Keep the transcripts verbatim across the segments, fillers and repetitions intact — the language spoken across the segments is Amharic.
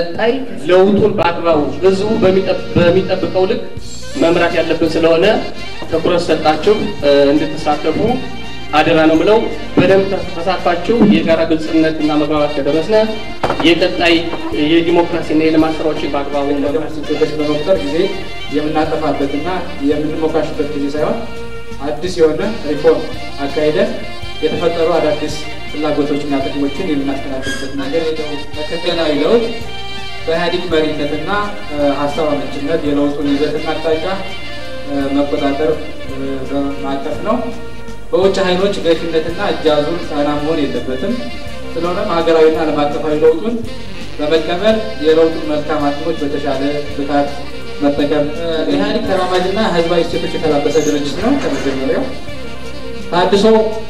ቀጣይ ለውጡን በአግባቡ ህዝቡ በሚጠብቀው ልክ መምራት ያለብን ስለሆነ ትኩረት ሰጣችሁ እንድትሳተፉ አደራ ነው ብለው በደንብ ተሳትፋችሁ የጋራ ግልጽነትና መግባባት ከደረስነ የቀጣይ የዲሞክራሲና የልማት ስራዎችን በአግባቡ በመፍጠር ጊዜ የምናጠፋበትና የምንሞካሽበት ጊዜ ሳይሆን አዲስ የሆነ ሪፎርም አካሄደን የተፈጠሩ አዳዲስ ፍላጎቶችና ጥቅሞችን የምናስተናግድበት ነገር ተከታታይ ለውጥ በኢህአዴግ መሪነትና ሀሳብ አመንጭነት የለውጡን ይዘትና አቅጣጫ መቆጣጠር በማቀፍ ነው። በውጭ ኃይሎች ገፊነትና እጃዙር ጫና መሆን የለበትም። ስለሆነም ሀገራዊና ዓለም አቀፋዊ ለውጡን በመቀበል የለውጡን መልካም አቅሞች በተሻለ ብቃት መጠቀም። ኢህአዴግ ተራማጅና ህዝባዊ እሴቶች የተላበሰ ድርጅት ነው። ከመጀመሪያው ታድሶ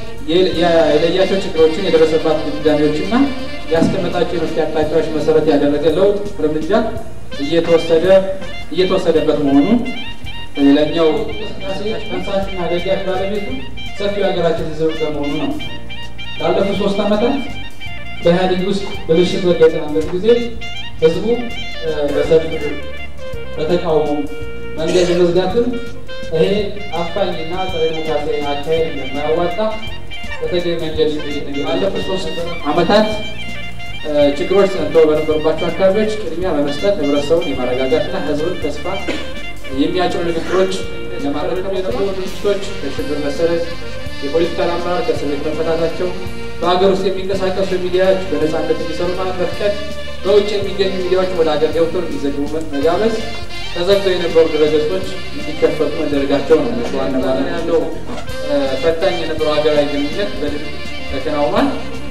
የለያቸው ችግሮችን የደረሰባት ድምዳሜዎችና ያስቀመጣቸው የመፍትሄ አቅጣጫዎች መሰረት ያደረገ ለውጥ እርምጃ እየተወሰደ እየተወሰደበት መሆኑ ሌላኛው ተንሳሽና ደጋፊ ባለቤቱ ሰፊው ሀገራችን ህዝብ በመሆኑ ነው። ላለፉት ሶስት ዓመታት በኢህአዴግ ውስጥ ብልሽት በገጠመበት ጊዜ ህዝቡ በሰልፍ በተቃውሞ መንገድ መዝጋትን ይሄ አፋኝና ጸረ ዲሞክራሲያዊ አካሄድ እንደማያዋጣ በተገቢ መንገድ ባለፉት ሶስት ዓመታት ችግሮች ጸንተው በነበሩባቸው አካባቢዎች ቅድሚያ በመስጠት ህብረተሰቡን የማረጋጋትና ህዝቡን ተስፋ የሚያጭሩ ንግግሮች ለማድረግ የተሞከሩ ድርጅቶች ከችግር መሰረት የፖለቲካል አመራር ከእስር ቤት መፈታታቸው፣ በሀገር ውስጥ የሚንቀሳቀሱ ሚዲያዎች በነፃነት እንዲሰሩ መፍቀድ፣ በውጭ የሚገኙ ሚዲያዎች ወደ ሀገር ገብተው እንዲዘግቡ መጋበዝ፣ ተዘግተው የነበሩ ድረገጾች እንዲከፈቱ መደረጋቸው ነው። ዋና ዋና ያለው ፈታኝ የነበረው ሀገራዊ ግንኙነት በድል ተከናውኗል።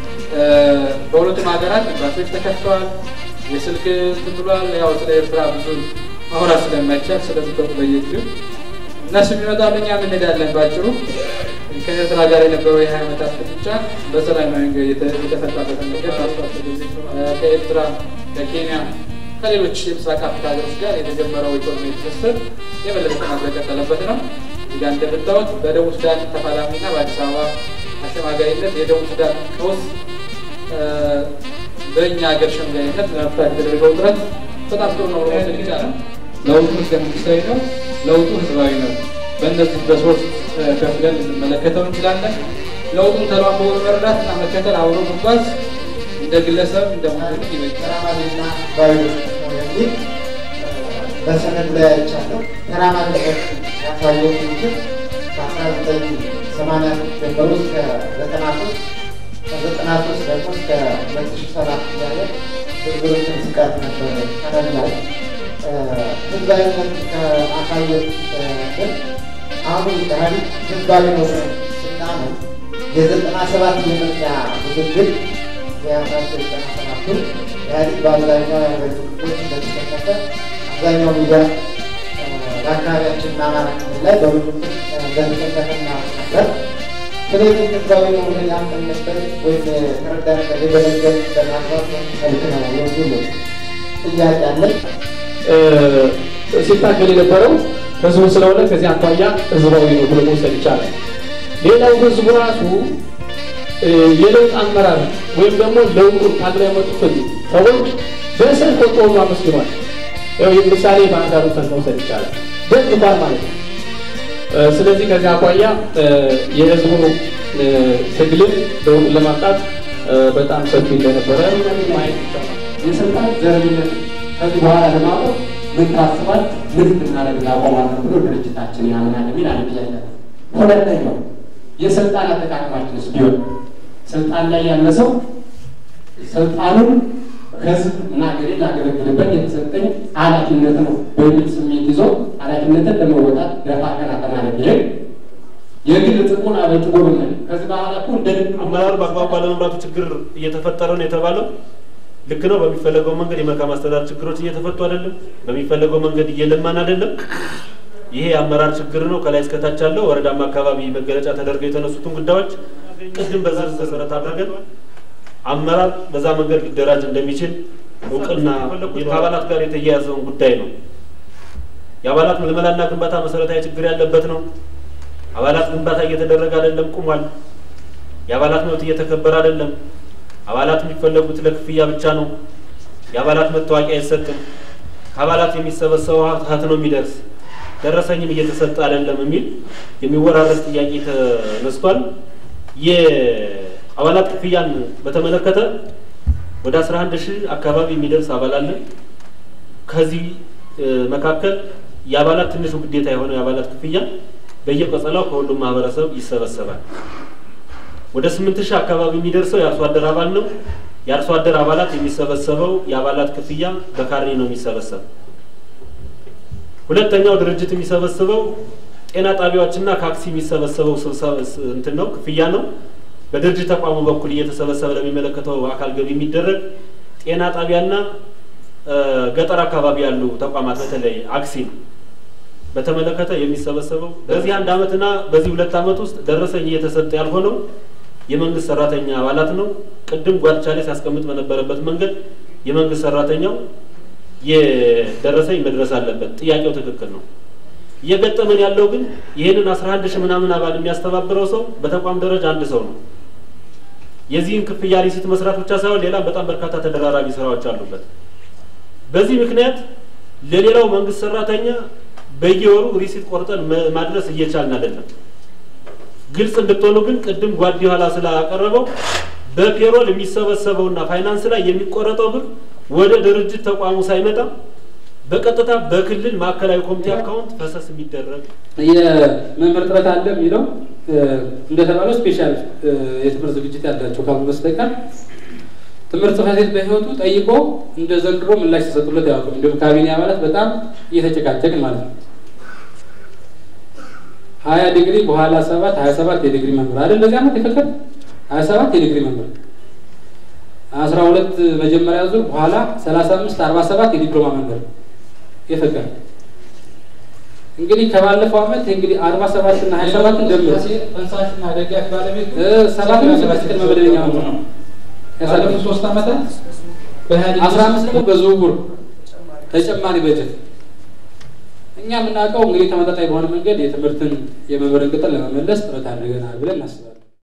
በሁለቱም ሀገራት ኤምባሲዎች ተከፍተዋል። የስልክ እንትን ብሏል። ያው ስለ ኤርትራ ብዙ ማውራት ስለማይቻል ስለሚጠቁ በየጊዜው እነሱ ቢመጣሉ እኛ እንሄዳለን። ባጭሩ ከኤርትራ ጋር የነበረው የሀያ ዓመታት ፍጥጫ በሰላማዊ መንገድ የተፈታበትን ነገር ማስፋት ከኤርትራ ከኬንያ ከሌሎች የምስራቅ አፍሪካ ሀገሮች ጋር የተጀመረው ኢኮኖሚ ትስስር የበለጠ ተጠናክሮ የቀጠለበት ነው። እዚጋ እንደምታዩት በደቡብ ሱዳን ተፋላሚና በአዲስ አበባ አሸማጋይነት የደቡብ ሱዳን ቀውስ በእኛ ሀገር ሸምጋይነት ለመፍታት የተደረገው ጥረት በጣም ጥሩ ነው ማለት ይቻላል። ለውጡ ህገ መንግስታዊ ነው። ለውጡ ህዝባዊ ነው። በእነዚህ በሶስት ከፍለን ልንመለከተው እንችላለን። ለውጡን ተሏን በሆነ መረዳት እና መከተል አብሮ መጓዝ እንደ ግለሰብ እንደ ሙሉ ተራማጅና ባዮች የሚል በሰነድ ላይ አይቻለሁ። ተራማጅነት ያሳየው ትምህርት ከአስራ ዘጠኝ ሰማንያ ጀምሮ እስከ ዘጠና ሶስት ከዘጠና ሶስት ደግሞ እስከ ሁለት ሺህ ሰባት ያለ ዝርዝሮች እንቅስቃሴ ነበረ። ሰነድ ላይ ህዝባዊነት ከአሳየት ግን አሁን ኢህአዴግ ህዝባዊ ነው ስናምን የዘጠና ሰባት የምርጫ ውድድር የአስራቸው ዘጠና ሰባቱን ኢህአዴግ በአብዛኛው የሀገሪቱ ክፍሎች እንደተሸነፈ አብዛኛው ሚዲያ በአካባቢያችን አማራ ክልል ላይ በውድድር እንደተሸነፈና ነበር። ስለዚህ ህዝባዊ ነው ብለን ያመንበት ወይም ተረዳንበት የገለገል በማግባት መልክ ነው የሚሉ ጥያቄ አለን። ሲታገል የነበረው ህዝቡ ስለሆነ ከዚህ አኳያ ህዝባዊ ነው ብሎ መውሰድ ይቻላል። ሌላው ህዝቡ ራሱ የለውጥ አመራር ወይም ደግሞ ለውጡን ታግለው ያመጡትን ሰዎች በሰልፍ ቆሞ አመስግኗል። ያው የምሳሌ ባንዳሩ መውሰድ ይቻላል። ደግፏል ማለት ነው። ስለዚህ ከዚህ አኳያ የህዝቡ ትግልን ለውጡን ለማምጣት በጣም ሰፊ እንደነበረ ማየት ይቻላል። የስልጣን ዘረኝነት ከዚህ በኋላ ለማቆም ምን ታስባል? ምን ብናደርግ እናቆማለን ብሎ ድርጅታችን ያምናል የሚል አንድ ጥያቄ። ሁለተኛው የስልጣን አጠቃቀማችንስ ቢሆን ስልጣን ላይ ያለ ሰው ስልጣኑን ህዝብ እና ሀገሬን ላገለግልበት የተሰጠኝ ኃላፊነት ነው በሚል ስሜት ይዞ ኃላፊነትን ለመወጣት ደፋ ቀና በማለት ይሄ የግል ጥቅሙን አበልጥጎ ነው። ከዚህ በኋላ እኮ እንደ አመራር በአግባቡ ባለመምራቱ ችግር እየተፈጠረ ነው የተባለው ልክ ነው። በሚፈለገው መንገድ የመልካም አስተዳደር ችግሮች እየተፈቱ አይደለም። በሚፈለገው መንገድ እየለማን አይደለም። ይሄ አመራር ችግር ነው። ከላይ እስከ ታች ያለው ወረዳማ አካባቢ መገለጫ ተደርገው የተነሱትን ጉዳዮች ቅድም በዝርዝር መሰረት አድርገን አመራር በዛ መንገድ ሊደራጅ እንደሚችል እውቅና ከአባላት ጋር የተያያዘውን ጉዳይ ነው። የአባላት ምልመላና ግንባታ መሰረታዊ ችግር ያለበት ነው። አባላት ግንባታ እየተደረገ አይደለም፣ ቁሟል። የአባላት መብት እየተከበረ አይደለም። አባላት የሚፈለጉት ለክፍያ ብቻ ነው። የአባላት መታወቂያ አይሰጥም፣ ከአባላት የሚሰበሰበው ሀብት ነው የሚደርስ፣ ደረሰኝም እየተሰጠ አይደለም የሚል የሚወራረስ ጥያቄ ተነስቷል። የአባላት ክፍያን በተመለከተ ወደ አስራ አንድ ሺህ አካባቢ የሚደርስ አባል አለ። ከዚህ መካከል የአባላት ትንሹ ግዴታ የሆነው የአባላት ክፍያ በየቀጸላው ከሁሉም ማህበረሰብ ይሰበሰባል። ወደ ስምንት ሺህ አካባቢ የሚደርሰው የአርሶ አደር አባል ነው። የአርሶ አደር አባላት የሚሰበሰበው የአባላት ክፍያ በካሬ ነው የሚሰበሰበው። ሁለተኛው ድርጅት የሚሰበስበው ጤና ጣቢያዎችና ካክሲ የሚሰበሰበው እንትን ነው ክፍያ ነው። በድርጅት ተቋሙ በኩል እየተሰበሰበ ለሚመለከተው አካል ገቢ የሚደረግ ጤና ጣቢያና ገጠር አካባቢ ያሉ ተቋማት በተለይ አክሲ በተመለከተ የሚሰበሰበው በዚህ አንድ አመትና በዚህ ሁለት አመት ውስጥ ደረሰኝ እየተሰጠ ያልሆነው የመንግስት ሰራተኛ አባላት ነው። ቅድም ጓድቻ ላይ ሲያስቀምጥ በነበረበት መንገድ የመንግስት ሰራተኛው የደረሰኝ መድረስ አለበት። ጥያቄው ትክክል ነው። እየገጠመን ያለው ግን ይሄንን አስራ አንድ ሺህ ምናምን አባል የሚያስተባብረው ሰው በተቋም ደረጃ አንድ ሰው ነው። የዚህን ክፍያ ሪሲት መስራት ብቻ ሳይሆን ሌላ በጣም በርካታ ተደራራቢ ስራዎች አሉበት። በዚህ ምክንያት ለሌላው መንግስት ሰራተኛ በየወሩ ሪሲት ቆርጠን ማድረስ እየቻልን አይደለም። ግልጽ እንድትሆኑ ግን ቅድም ጓዲ ኋላ ስላቀረበው በፔሮል የሚሰበሰበውና ፋይናንስ ላይ የሚቆረጠው ብር ወደ ድርጅት ተቋሙ ሳይመጣ በቀጥታ በክልል ማዕከላዊ ኮሚቴ አካውንት ፈሰስ የሚደረግ የመምህር ጥረት አለ የሚለው እንደተባለው ስፔሻል የትምህርት ዝግጅት ያላቸው ካሉ በስተቀር ትምህርት ጽሕፈት ቤት በህይወቱ ጠይቆ እንደ ዘንድሮ ምላሽ ተሰጥቶለት ያውቅም። እንደውም ካቢኔ አባላት በጣም እየተጨቃጨቅን ማለት ነው። ሀያ ዲግሪ በኋላ ሰባት ሀያ ሰባት የዲግሪ መምህር አይደል በዚህ አመት የፈቀደ ሀያ ሰባት የዲግሪ መምህር አስራ ሁለት መጀመሪያ ዙር በኋላ ሰላሳ አምስት አርባ ሰባት የዲፕሎማ መምህር የፈቀደ እንግዲህ ከባለፈው አመት እንግዲህ አርባ ሰባት እና ሀያ ሰባት እንደምር ፈንሳሽና ደጋፊ ባለቤት ሰባት ነው ሰባት ቅድመ መደበኛ መምህር ነው። ያሳለፉት ሶስት አመታት በሃዲያ አስራ አምስት ደግሞ በዝውውር ተጨማሪ በጀት እኛ የምናውቀው እንግዲህ ተመጣጣኝ በሆነ መንገድ የትምህርትን የመምህርን ቅጥር ለመመለስ ጥረት አድርገናል ብለን እናስባለን።